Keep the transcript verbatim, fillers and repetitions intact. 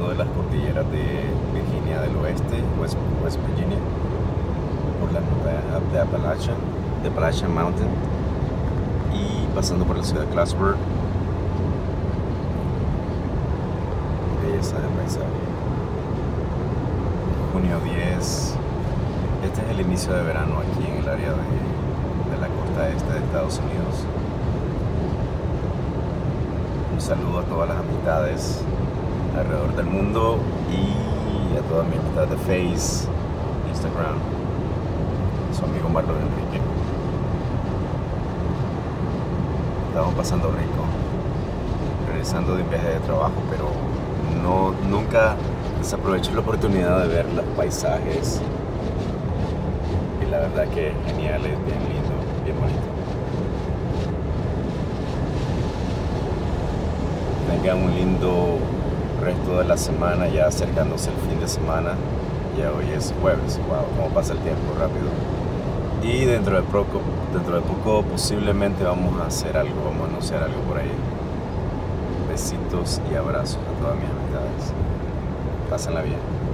de las cordilleras de Virginia del Oeste, West, West Virginia, por la montaña de Appalachian, de Appalachian Mountain, y pasando por la ciudad de Clarksburg. Belleza de paisaje. junio diez. Este es el inicio de verano aquí en el área de, de la costa este de Estados Unidos. Un saludo a todas las amistades alrededor del mundo y a todas mis amistades de Face, Instagram, su amigo Marlon Enrique. Estamos pasando rico, regresando de un viaje de trabajo, pero no, nunca desaproveché la oportunidad de ver los paisajes. Y la verdad que es genial, es bien lindo, bien bonito. Tengan un lindo resto de la semana, ya acercándose el fin de semana. Ya hoy es jueves, wow, cómo pasa el tiempo rápido. Y dentro de poco, dentro de poco posiblemente vamos a hacer algo, vamos a anunciar algo por ahí. Besitos y abrazos a todas mis amistades. Pásenla bien.